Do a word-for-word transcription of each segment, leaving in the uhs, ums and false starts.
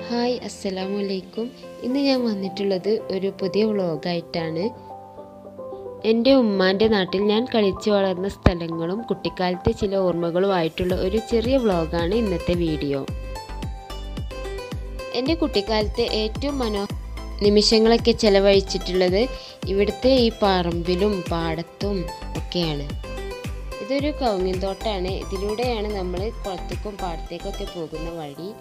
Hi അസ്സലാമു അലൈക്കും. ഇന്ന് ഞാൻ വന്നിട്ടുള്ളത് ഒരു പുതിയ വ്ളോഗായിട്ടാണ്. എൻ്റെ ഉമ്മാൻ്റെ നാട്ടിൽ ഞാൻ കളിച്ചു വളർന്ന സ്ഥലങ്ങളും കുട്ടിക്കാലത്തെ ചില ഓർമ്മകളുമായിട്ടുള്ള ഒരു ചെറിയ വ്ളോഗാണ് ഇന്നത്തെ വീഡിയോ. എൻ്റെ കുട്ടിക്കാലത്തെ ഏറ്റവും മനോ നിമിഷങ്ങളൊക്കെ ചെലവഴിച്ചിട്ടുള്ളത് ഇവിടുത്തെ ഈ പറമ്പിലും പാടത്തും ഒക്കെയാണ്. ഇതൊരു കവുങ്ങിൻ തോട്ടാണ്. ഇതിലൂടെയാണ് നമ്മൾ കുളത്തേക്കും പാടത്തേക്കൊക്കെ പോകുന്ന വഴി.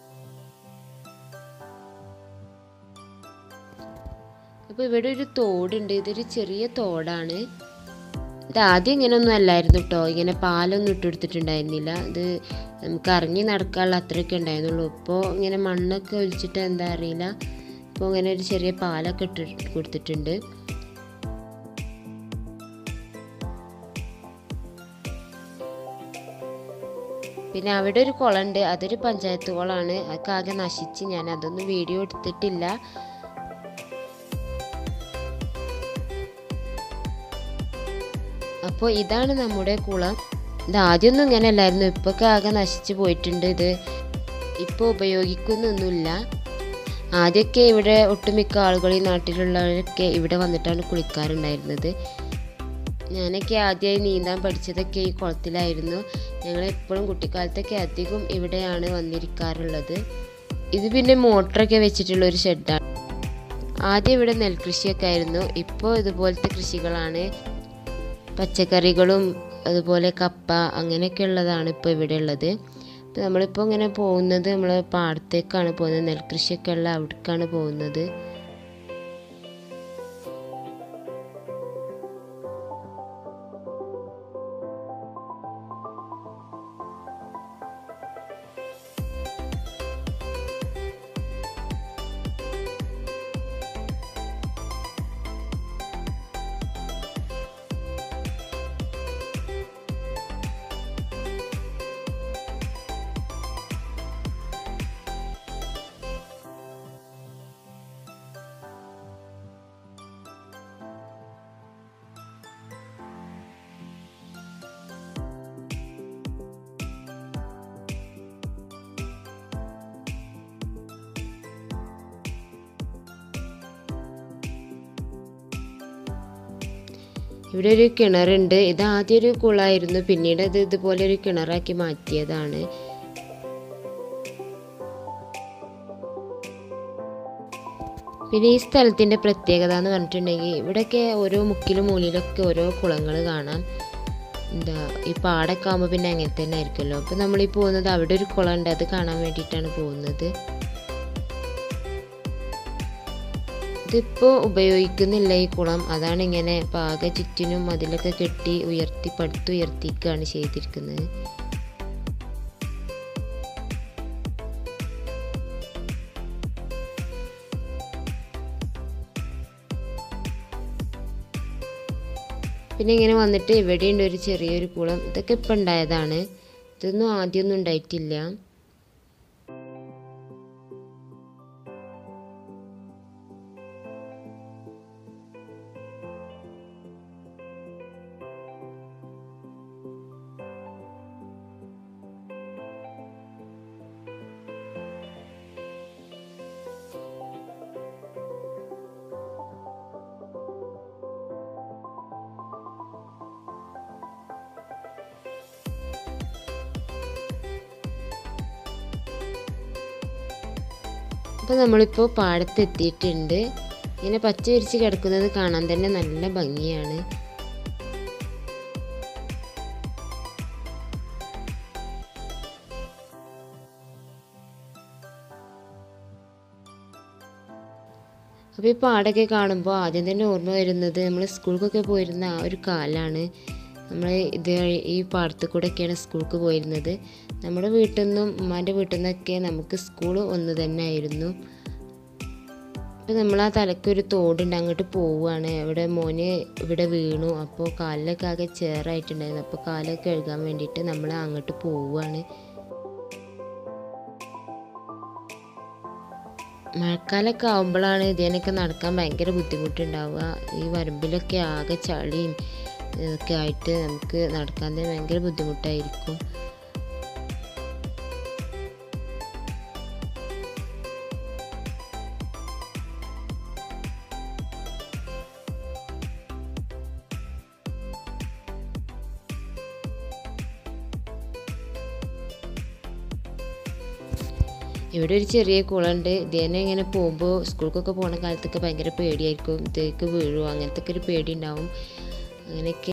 അപ്പോൾ ഇവിടെ ഒരു തോടുണ്ട്. ഇതൊരു ചെറിയ തോടാണ്. ഇത് ആദ്യം ഇങ്ങനെയൊന്നും അല്ലായിരുന്നു കേട്ടോ. ഇങ്ങനെ പാലൊന്നും ഇട്ടെടുത്തിട്ടുണ്ടായിരുന്നില്ല. ഇത് നമുക്ക് ഇറങ്ങി നടക്കാനുള്ള അത്രയൊക്കെ ഉണ്ടായിരുന്നുള്ളൂ. ഇപ്പോൾ ഇങ്ങനെ മണ്ണൊക്കെ ഒഴിച്ചിട്ട് എന്താ അറിയില്ല, ഇപ്പോൾ ഇങ്ങനെ ഒരു ചെറിയ പാലൊക്കെ ഇട്ട് കൊടുത്തിട്ടുണ്ട്. പിന്നെ അവിടെ ഒരു കുളമുണ്ട്. അതൊരു പഞ്ചായത്ത് കുളമാണ്. അതൊക്കെ ആകെ നശിച്ച് ഞാൻ അതൊന്നും വീഡിയോ എടുത്തിട്ടില്ല. അപ്പോൾ ഇതാണ് നമ്മുടെ കുളം. ഇത് ആദ്യമൊന്നും ഇങ്ങനെ അല്ലായിരുന്നു. ഇപ്പൊക്കെ ആകെ നശിച്ചു പോയിട്ടുണ്ട്. ഇത് ഇപ്പോൾ ഉപയോഗിക്കുന്നൊന്നുമില്ല. ആദ്യമൊക്കെ ഇവിടെ ഒട്ടുമിക്ക ആളുകൾ, ഈ നാട്ടിലുള്ളവരൊക്കെ ഇവിടെ വന്നിട്ടാണ് കുളിക്കാറുണ്ടായിരുന്നത്. ഞാനൊക്കെ ആദ്യമായി നീന്താൻ പഠിച്ചതൊക്കെ ഈ കുളത്തിലായിരുന്നു. ഞങ്ങളെപ്പോഴും കുട്ടിക്കാലത്തൊക്കെ അധികം ഇവിടെയാണ് വന്നിരിക്കാറുള്ളത്. ഇത് പിന്നെ മോട്ടറൊക്കെ വെച്ചിട്ടുള്ള ഒരു ഷെഡാണ്. ആദ്യം ഇവിടെ നെൽകൃഷിയൊക്കെ ആയിരുന്നു. ഇപ്പോൾ ഇതുപോലത്തെ കൃഷികളാണ്. പച്ചക്കറികളും അതുപോലെ കപ്പ അങ്ങനെയൊക്കെ ഉള്ളതാണ് ഇപ്പോൾ ഇവിടെ ഉള്ളത്. അപ്പോൾ നമ്മളിപ്പോൾ ഇങ്ങനെ പോകുന്നത് നമ്മൾ പാടത്തേക്കാണ് പോകുന്നത്. നെൽകൃഷിയൊക്കെ ഉള്ള അവിടേക്കാണ് പോകുന്നത്. ഇവിടെ ഒരു കിണറുണ്ട്. ഇത് ആദ്യം ഒരു കുളമായിരുന്നു. പിന്നീട് അത് ഇതുപോലെ ഒരു കിണറാക്കി മാറ്റിയതാണ്. പിന്നെ ഈ സ്ഥലത്തിൻ്റെ പ്രത്യേകത എന്ന് പറഞ്ഞിട്ടുണ്ടെങ്കിൽ ഇവിടെയൊക്കെ ഓരോ മുക്കിലും മൂലയിലൊക്കെ ഓരോ കുളങ്ങൾ കാണാം. എന്താ ഈ പാടൊക്കെ ആകുമ്പോൾ പിന്നെ അങ്ങനെ തന്നെ ആയിരിക്കുമല്ലോ. അപ്പോൾ നമ്മളീ പോകുന്നത് അവിടെ ഒരു കുളമുണ്ട്, അത് കാണാൻ വേണ്ടിയിട്ടാണ് പോകുന്നത്. ഇതിപ്പോൾ ഉപയോഗിക്കുന്നില്ല ഈ കുളം. അതാണ് ഇങ്ങനെ പാക ചുറ്റിനും അതിലൊക്കെ കെട്ടി ഉയർത്തി പടുത്തുയർത്തിക്കുകയാണ് ചെയ്തിരിക്കുന്നത്. പിന്നെ ഇങ്ങനെ വന്നിട്ട് ഇവിടെയുണ്ട് ഒരു ചെറിയൊരു കുളം. ഇതൊക്കെ ഇപ്പം ഉണ്ടായതാണ്. ഇതൊന്നും ആദ്യമൊന്നും ഉണ്ടായിട്ടില്ല. അപ്പോൾ നമ്മളിപ്പോൾ പാടത്തെത്തിയിട്ടുണ്ട്. ഇങ്ങനെ പച്ച വിരിച്ച് കിടക്കുന്നത് കാണാൻ തന്നെ നല്ല ഭംഗിയാണ്. അപ്പോൾ ഈ പാടൊക്കെ കാണുമ്പോൾ ആദ്യം തന്നെ ഓർമ്മ വരുന്നത് നമ്മൾ സ്കൂളിലൊക്കെ പോയിരുന്ന ആ ഒരു കാലമാണ്. നമ്മൾ ഇത് ഈ പാടത്ത് കൂടെയൊക്കെയാണ് സ്കൂൾക്ക് പോയിരുന്നത്. നമ്മുടെ വീട്ടിൽ നിന്നും ഉമ്മാൻ്റെ വീട്ടിൽ നിന്നൊക്കെ നമുക്ക് സ്കൂൾ ഒന്ന് തന്നെ ആയിരുന്നു. അപ്പോൾ നമ്മൾ ആ തലക്കൊരു തോടുണ്ട്, അങ്ങോട്ട് പോവുകയാണ്. അവിടെ മോന് ഇവിടെ വീണു. അപ്പോൾ കാലിലൊക്കെ ആകെ ചേറായിട്ടുണ്ടായിരുന്നു. അപ്പോൾ കാലൊക്കെ കഴുകാൻ വേണ്ടിയിട്ട് നമ്മൾ അങ്ങോട്ട് പോവുകയാണ്. മഴക്കാലമൊക്കെ ആകുമ്പോഴാണ് ഇതിനൊക്കെ നടക്കാൻ ഭയങ്കര ബുദ്ധിമുട്ടുണ്ടാവുക. ഈ വരമ്പിലൊക്കെ ആകെ ചളിയും ഇതൊക്കെ ആയിട്ട് നമുക്ക് നടക്കാൻ തന്നെ ഭയങ്കര ബുദ്ധിമുട്ടായിരിക്കും. ഇവിടെ ഒരു ചെറിയ കുളമുണ്ട്. ഇതിനെ ഇങ്ങനെ പോകുമ്പോൾ സ്കൂൾക്കൊക്കെ പോകുന്ന കാലത്തൊക്കെ ഭയങ്കര പേടിയായിരിക്കും, ഇതേക്ക് വീഴുമോ അങ്ങനത്തെ ഒക്കെ ഒരു പേടി ഉണ്ടാവും. അങ്ങനെയൊക്കെ.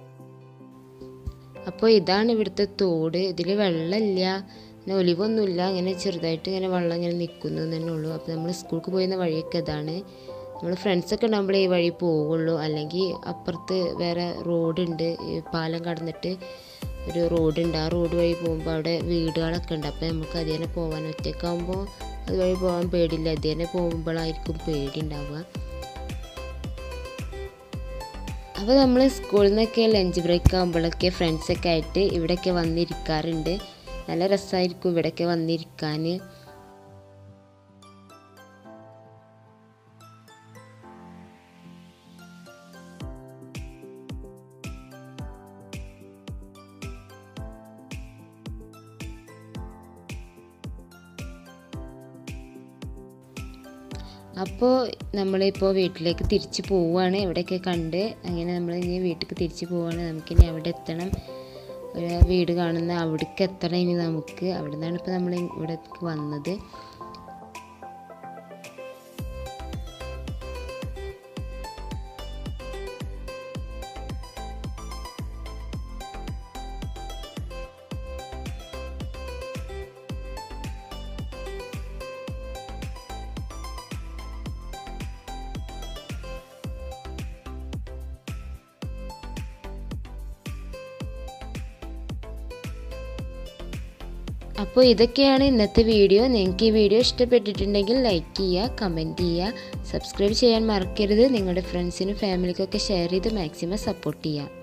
അപ്പോൾ ഇതാണ് ഇവിടുത്തെ തോട്. ഇതിൽ വെള്ളമില്ല, പിന്നെ ഒലിവൊന്നുമില്ല, അങ്ങനെ ചെറുതായിട്ട് ഇങ്ങനെ വെള്ളം ഇങ്ങനെ നിൽക്കുന്നു തന്നെ ഉള്ളൂ. അപ്പോൾ നമ്മൾ സ്കൂൾക്ക് പോയിരുന്ന വഴിയൊക്കെ ഇതാണ്. നമ്മൾ ഫ്രണ്ട്സൊക്കെ ഉണ്ടാകുമ്പോൾ ഈ വഴി പോവുള്ളൂ, അല്ലെങ്കിൽ അപ്പുറത്ത് വേറെ റോഡുണ്ട്, പാലം കടന്നിട്ട് ഒരു റോഡുണ്ട്. ആ റോഡ് വഴി പോകുമ്പോൾ അവിടെ വീടുകളൊക്കെ ഉണ്ട്. അപ്പോൾ നമുക്ക് അതിനെ പോകാൻ, ഒറ്റയ്ക്കാകുമ്പോൾ അതുവഴി പോകാൻ പേടിയില്ല, അതിനെ പോകുമ്പോഴായിരിക്കും പേടി ഉണ്ടാവുക. അപ്പോൾ നമ്മൾ സ്കൂളിൽ നിന്നൊക്കെ ലഞ്ച് ബ്രേക്ക് ആകുമ്പോഴൊക്കെ ഫ്രണ്ട്സൊക്കെ ആയിട്ട് ഇവിടെയൊക്കെ വന്നിരിക്കാറുണ്ട്. നല്ല രസമായിരിക്കും ഇവിടെയൊക്കെ വന്നിരിക്കാൻ. അപ്പോൾ നമ്മളിപ്പോൾ വീട്ടിലേക്ക് തിരിച്ച് പോവുകയാണ്. ഇവിടെയൊക്കെ കണ്ട് അങ്ങനെ നമ്മൾ ഇനി വീട്ടിലേക്ക് തിരിച്ച് പോവുകയാണ്. നമുക്കിനി അവിടെ എത്തണം, ഒരു വീട് കാണുന്ന അവിടേക്ക് എത്തണം ഇനി നമുക്ക്. അവിടെ നിന്നാണ് ഇപ്പോൾ നമ്മൾ ഇവിടേക്ക് വന്നത്. അപ്പോൾ ഇതൊക്കെയാണ് ഇന്നത്തെ വീഡിയോ. നിങ്ങൾക്ക് ഈ വീഡിയോ ഇഷ്ടപ്പെട്ടിട്ടുണ്ടെങ്കിൽ ലൈക്ക് ചെയ്യുക, കമൻറ്റ് ചെയ്യുക, സബ്സ്ക്രൈബ് ചെയ്യാൻ മറക്കരുത്. നിങ്ങളുടെ ഫ്രണ്ട്സിനും ഫാമിലിക്കൊക്കെ ഷെയർ ചെയ്ത് മാക്സിമം സപ്പോർട്ട് ചെയ്യുക.